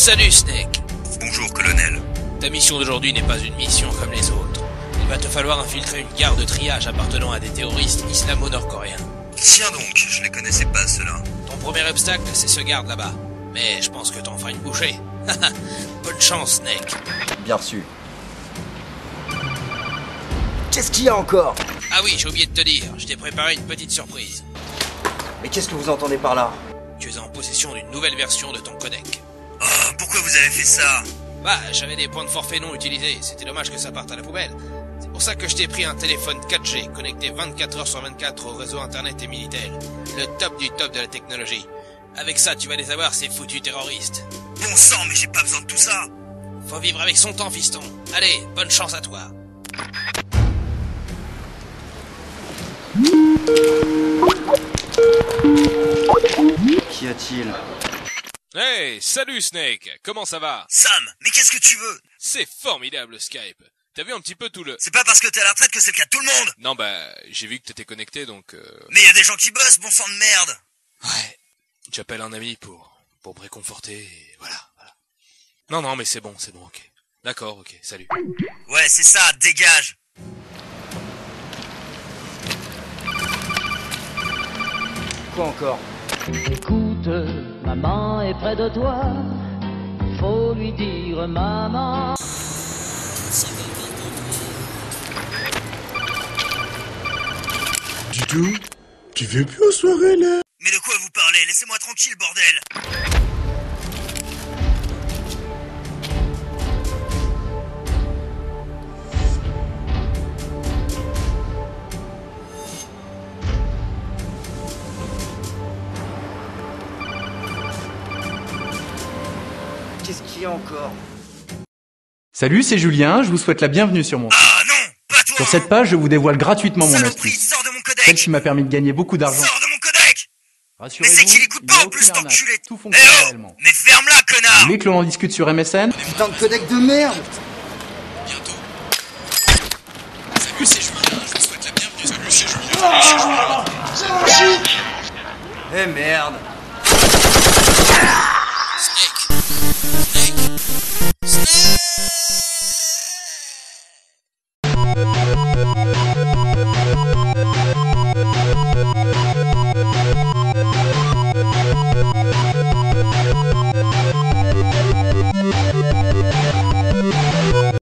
Salut Snake. Bonjour, colonel. Ta mission d'aujourd'hui n'est pas une mission comme les autres. Il va te falloir infiltrer une gare de triage appartenant à des terroristes islamo-nord-coréens. Tiens donc, je les connaissais pas, ceux-là. Ton premier obstacle, c'est ce garde là-bas. Mais je pense que t'en feras une bouchée. Bonne chance, Snake. Bien reçu. Qu'est-ce qu'il y a encore? Ah oui, j'ai oublié de te dire, je t'ai préparé une petite surprise. Mais qu'est-ce que vous entendez par là? Tu es en possession d'une nouvelle version de ton codec. Oh, pourquoi vous avez fait ça? Bah, j'avais des points de forfait non utilisés, c'était dommage que ça parte à la poubelle. C'est pour ça que je t'ai pris un téléphone 4G connecté 24 heures sur 24 au réseau internet et Minitel. Le top du top de la technologie. Avec ça, tu vas les avoir, ces foutus terroristes. Bon sang, mais j'ai pas besoin de tout ça. Faut vivre avec son temps, fiston. Allez, bonne chance à toi. Qu'y a-t-il? Hey, salut Snake, comment ça va? Sam, mais qu'est-ce que tu veux? C'est formidable Skype. T'as vu un petit peu tout le... C'est pas parce que t'es à la retraite que c'est le cas de tout le monde. Non bah, j'ai vu que t'étais connecté donc... Mais y a des gens qui bossent, bon sang de merde. Ouais, j'appelle un ami pour me réconforter et voilà. Non mais c'est bon, ok. D'accord, ok, salut. Ouais, c'est ça, dégage. Quoi encore? Écoute, maman est près de toi. Faut lui dire maman. Dis donc, tu veux plus aux soirées là? Mais de quoi vous parlez? Laissez-moi tranquille, bordel. Qu'est-ce qu'il y a encore? Salut, c'est Julien, je vous souhaite la bienvenue sur mon site. Ah non, pas toi. Sur cette page, je vous dévoile gratuitement mon Saloperie, astuce. sors de mon Celle codec. qui m'a permis de gagner beaucoup d'argent. Sors de mon codec. Mais Rassurez-vous, c'est qu'il écoute il n'y a pas en aucune plus, arnaque. t'enculé. Tout Eh fonctionne oh, réellement. mais ferme-la, Vous connard. voulez que l'on en discute sur MSN? Putain de codec de merde! Bientôt. Salut, c'est Julien, je vous souhaite la bienvenue. Salut, c'est Julien. Eh merde! Snake.